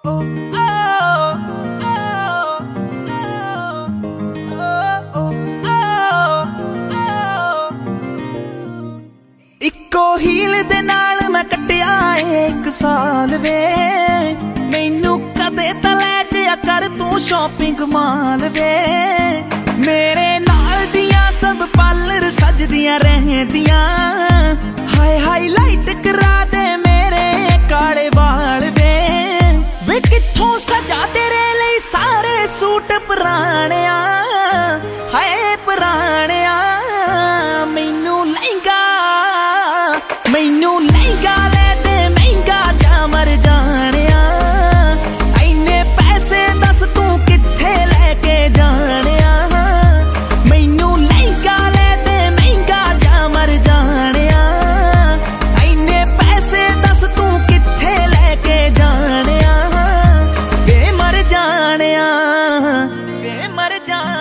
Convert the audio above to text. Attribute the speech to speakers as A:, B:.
A: इक्को हील दे नाल मैं कटिया 1 साल वे, मैनू कदे ता लै जिया कर तू शॉपिंग माल वे। मेरे नाल दियां सब पार्लर सजदियां रहंदियां, हाय हाईलाइट करा दे मेरे काले वाल वे। वे कित्थों सजा तेरे लिए सारे सूट पुराणिया, हाय पुराणिया। मैनू लहंगा ले दे महंगा जा मर जानिया, इन्ने पैसे दस तू कित्थे लेके जानिया। मैनू लहंगा ले दे महंगा जा मर जानिया, इन्ने पैसे दस तू कित्थे लेके जानिया। वे मर जानिया, वे मर जानिया।